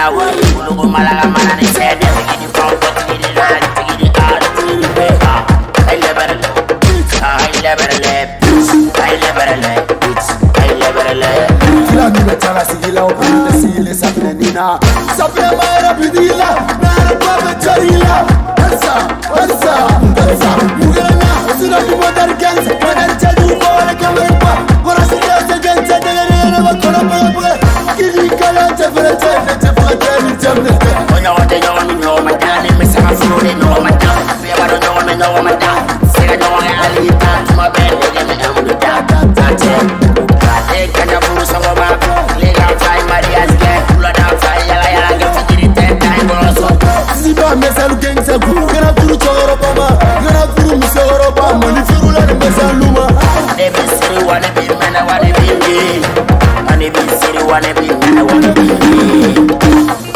way. Ulugu malaga mana ni sebe. Begini from begini land, begini hard. I never let. Filami na chala sigila o pita sile sapne nina. Sapne mara bidila, nara baba charila. Ansa. Mugana, sura tumo dar gansa, madar chadu bora kamerpa. Gora sila se gansa dele na bakora baba. Kili kala chafra ni chamne. Onya wate no matani, misa mafuri no matani. Be wado no matani. Sega no ali ta tuma be me am do ta. Mesal gangsa gana turu choro bama gana turu misoro bama ni firula ni mesaluma ane bisiri wane bi mena wane bi ane bisiri wane bi mena wane bi